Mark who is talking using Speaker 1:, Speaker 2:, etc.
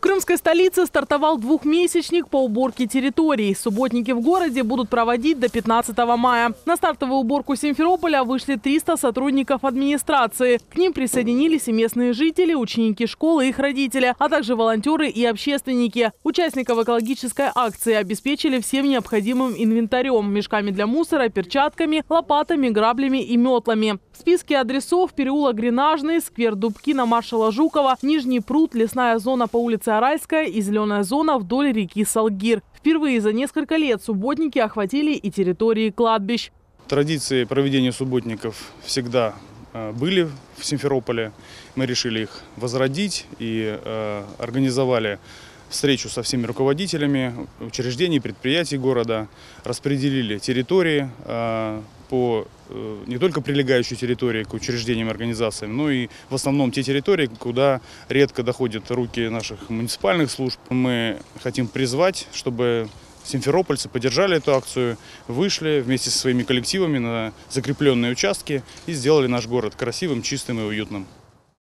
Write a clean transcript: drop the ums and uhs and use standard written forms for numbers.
Speaker 1: крымской столице стартовал двухмесячник по уборке территорий. Субботники в городе будут проводить до 15 мая. На стартовую уборку Симферополя вышли 300 сотрудников администрации. К ним присоединились и местные жители, ученики школы и их родители, а также волонтеры и общественники. Участников экологической акции обеспечили всем необходимым инвентарем – мешками для мусора, перчатками, лопатами, граблями и метлами. В списке адресов: переулок Гренажный, сквер Дубки на маршала Жукова, Нижний пруд, лесная зона по улице Аральская и зеленая зона вдоль реки Салгир. Впервые за несколько лет субботники охватили и территории кладбищ.
Speaker 2: Традиции проведения субботников всегда были в Симферополе. Мы решили их возродить и организовали встречу со всеми руководителями учреждений, предприятий города, распределили территории по не только прилегающей территории к учреждениям и организациям, но и в основном те территории, куда редко доходят руки наших муниципальных служб. Мы хотим призвать, чтобы симферопольцы поддержали эту акцию, вышли вместе со своими коллективами на закрепленные участки и сделали наш город красивым, чистым и уютным.